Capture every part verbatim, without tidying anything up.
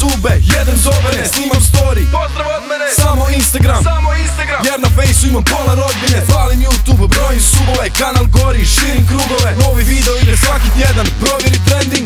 zube, jedem zobene, snimam story, pozdrav od mene, samo Instagram, samo Instagram. jer na fejsu imam pola rodbine. Falim YouTube, brojim subove, kanal gori, širim krugove. Novi video ide svaki tjedan, provjeri trending.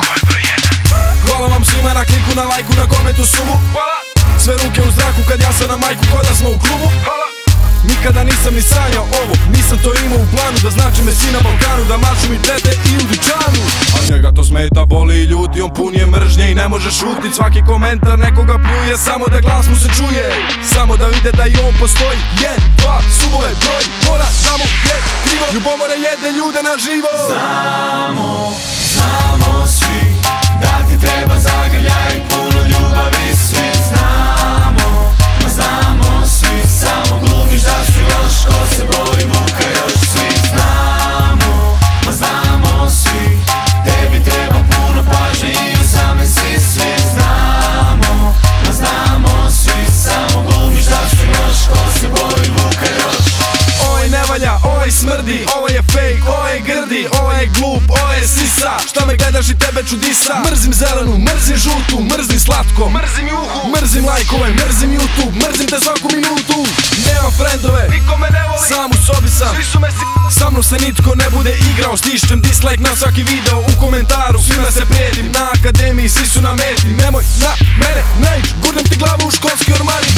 Hvala vam svima na kliku, na lajku, na komentu, subu. Hvala. Sve ruke u zraku kad ja sam na majku, ko da smo u klubu. Hvala. Nikada nisam ni sanjao ovo, nisam to imao u planu. Da znači me si na Balkanu, da maču mi tete i u dućanu. A njega to smeta, boli i ljuti, on pun je mržnje i ne može šutit. Svaki komentar nekoga pljuje, samo da glas mu se čuje, samo da vide da i on postoji. Jed, dva, subove, broj, mora, samo je krivo. Ljubomore jede ljude na živo. Znamo, znamo svi da ti treba zagrljaj, puno ljubavi svi. Znamo, ma znamo svi, samo glumiš da si loš, ko se boji muka još svi. Znamo, ma znamo svi, tebi treba puno pažnje i usame si svi. Znamo, ma znamo svi, samo glumiš da si loš, ko se boji muka još. Ovaj ne valja, ovaj smrdi, ovaj je fake, ovaj je grdi, ovaj je glup, ovaj je sisa. Šta me gledaš i tebe čudisa? Mrzim zelenu, mrzim žutu, mrzim slatko, Mrzim juhu, mrzim lajkove, mrzim YouTube, mrzim te svaku minutu. Nemam frendove, niko me ne voli, sam u sobi sam, svi su me si... sa mnom se nitko ne bude igrao. Stišćem dislike na svaki video u komentaru, svima se prijetim. Na akademiji svi su na meti, nemoj na mene naić, gurnem ti glavu u školski ormari.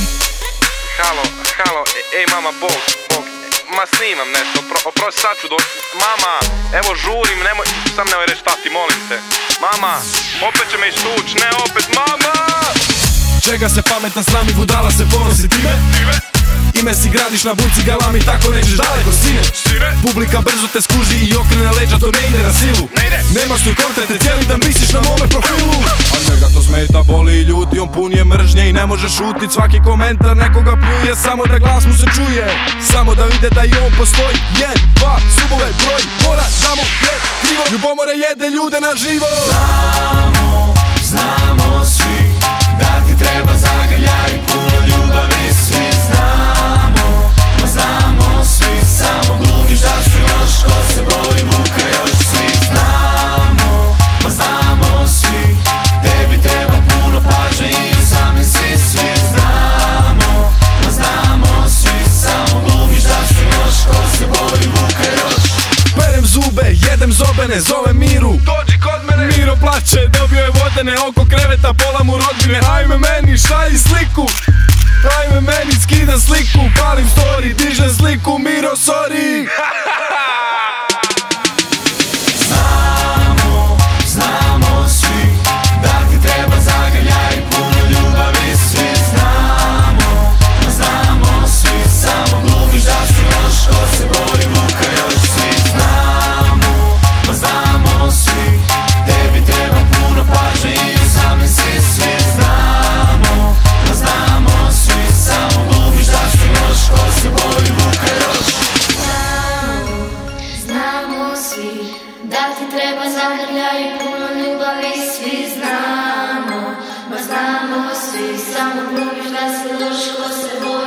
Halo, halo, ej mama, bog, bog, ma snimam nešto, opro, oprosti sad ću doći. Mama, evo žurim, nemoj, sam nemoj reći tati, molim te. Mama, opet će me istuć, ne opet, mama! Čega se pametan srami, budala se ponosi time. Time, Ime si gradiš na buci galami, tako nećeš daleko sine. sire, Publika brzo te skuži i okrene leđa, to ne ide na silu. ne ide. Nemaš tu kontente, cijeli dan visiš na mome profilu. A njega to smeta, boli i ljuti, on pun je mržnje i ne može šutit. Svaki komentar nekoga pljuje, samo da glas mu se čuje, samo da vide da i on postoji. Jed, dva, subove, broj, mora, samo je krivo. Ljubomore jede ljude na živo. Znamo, znamo svi da ti treba zagrljaj, puno ljubavi svi. Znamo, ma znamo svi, samo glumiš da si loš, ko se boji muka još svi. Znamo, ma znamo svi, tebi treba puno pažnje i sami si svi. Znamo, ma znamo svi, samo glumiš da si loš, ko se boji muka još. Perem zube, jedem zobene, zove Miru. Dođi kod mene, Miro plače, dobio je vodene oko kreveta, pola mu rodbine. Ajme meni, šalji sliku, ajme meni, skidam sliku, palim story, dižem sliku, Miro, sorry. Znamo, znamo svi da ti treba zagrljaj, puno ljubavi svi. Znamo, ma znamo svi, samo glumiš da si loš, ko se boji muka još svi. Znamo, ma znamo svi, tebi treba puno pažnje i sami si svi. Znamo, ma znamo svi, samo glumiš da si loš, ko se boji muka još. Znamo svi da ti treba zagrljaj i puno ljubavi svi. Znamo, ma znamo svi, samo glumiš da si loš, ko se boji.